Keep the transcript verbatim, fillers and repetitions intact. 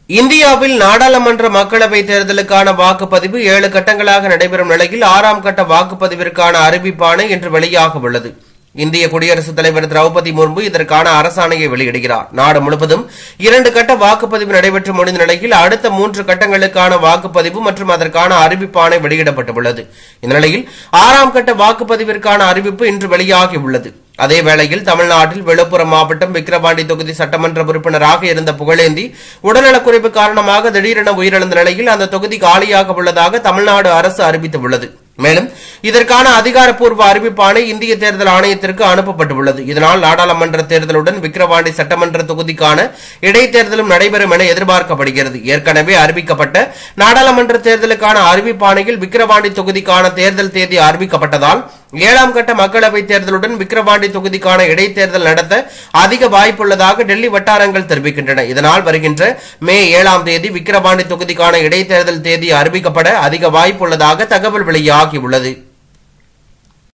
இந்தியாவில் நாடாளுமன்ற மக்களவைத் தேர்தலுக்கான வாக்குப்பதிவு ஏழு கட்டங்களாக நடைபெறும் நிலையில் ஆறாம் கட்ட வாக்குப்பதிவிற்கான அறிவிப்பாணை இன்று வெளியாக உள்ளது. இந்திய குடியரசுத் தலைவர் திரௌபதி முர்மு இதற்கான அரசாணையை வெளியிடுகிறார். நாடு முழுவதும் இரண்டு கட்ட வாக்குப்பதிவு நடைபெற்று முடிந்த நிலையில் அடுத்த மூன்று கட்டங்களுக்கான வாக்குப்பதிவு மற்றும் அதற்கான அறிவிப்பாணை வெளியிடப்பட்டுள்ளது. இந்த நிலையில் ஆறாம் கட்ட வாக்குப்பதிவிற்கான அறிவிப்பு இன்று வெளியாகியுள்ளது. அதேவேளையில் தமிழ்நாட்டில் விழுப்புரம் மாவட்டம் விக்கிரவாண்டி தொகுதி சட்டமன்ற உறுப்பினராக இருந்த புகழேந்தி உடல்நலக்குறைவு காரணமாக திடீரென உயிரிழந்த நிலையில் அந்த தொகுதி காலியாக உள்ளதாக தமிழ்நாடு அரசு அறிவித்துள்ளது. மேலும் இதற்கான அதிகாரப்பூர்வ அறிவிப்பாணை இந்திய தேர்தல் ஆணையத்திற்கு அனுப்பப்பட்டுள்ளது. இதனால் நாடாளுமன்ற தேர்தலுடன் விக்கிரவாண்டி சட்டமன்ற தொகுதிக்கான இடைத்தேர்தலும் நடைபெறும் என எதிர்பார்க்கப்படுகிறது. ஏற்கனவே அறிவிக்கப்பட்ட நாடாளுமன்ற தேர்தலுக்கான அறிவிப்பாணையில் விக்கிரவாண்டி தொகுதிக்கான தேர்தல் தேதி அறிவிக்கப்பட்டதால் ஏழாம் கட்ட மக்களவைத் தேர்தலுடன் விக்கிரவாண்டி தொகுதிக்கான இடைத்தேர்தல் நடத்த அதிக வாய்ப்புள்ளதாக டெல்லி வட்டாரங்கள் தெரிவிக்கின்றன. இதனால் வருகின்ற மே ஏழாம் தேதி விக்கிரவாண்டி தொகுதிக்கான இடைத்தேர்தல் தேதி அறிவிக்கப்பட அதிக வாய்ப்புள்ளதாக தகவல் வெளியாகியுள்ளது.